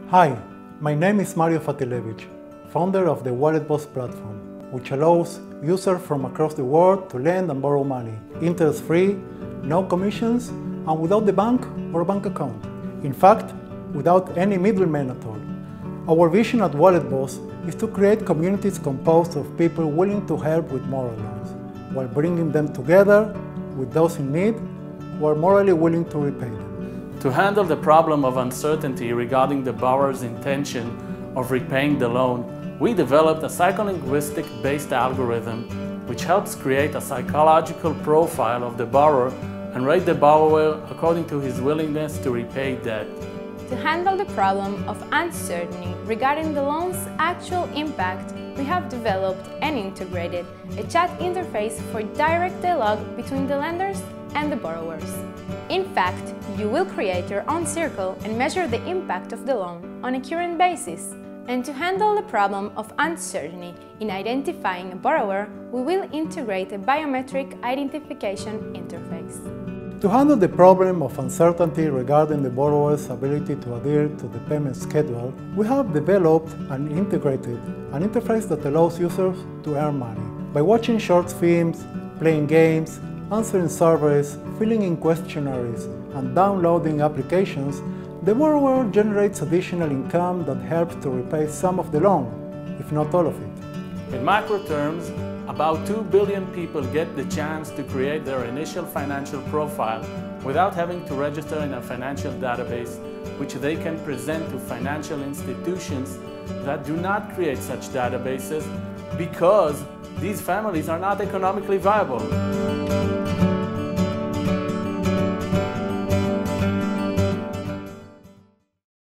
Hi, my name is Mario Fatilevich, founder of the WalletBoss platform, which allows users from across the world to lend and borrow money, interest-free, no commissions, and without the bank or bank account. In fact, without any middleman at all. Our vision at WalletBoss is to create communities composed of people willing to help with moral loans, while bringing them together with those in need who are morally willing to repay them. To handle the problem of uncertainty regarding the borrower's intention of repaying the loan, we developed a psycholinguistic-based algorithm which helps create a psychological profile of the borrower and rate the borrower according to his willingness to repay debt. To handle the problem of uncertainty regarding the loan's actual impact, we have developed and integrated a chat interface for direct dialogue between the lenders and the borrowers. In fact, you will create your own circle and measure the impact of the loan on a current basis. And to handle the problem of uncertainty in identifying a borrower, we will integrate a biometric identification interface. To handle the problem of uncertainty regarding the borrower's ability to adhere to the payment schedule, we have developed and integrated an interface that allows users to earn money. By watching short films, playing games, answering surveys, filling in questionnaires, and downloading applications, the borrower generates additional income that helps to repay some of the loan, if not all of it. In macro terms, about 2 billion people get the chance to create their initial financial profile without having to register in a financial database, which they can present to financial institutions that do not create such databases because these families are not economically viable.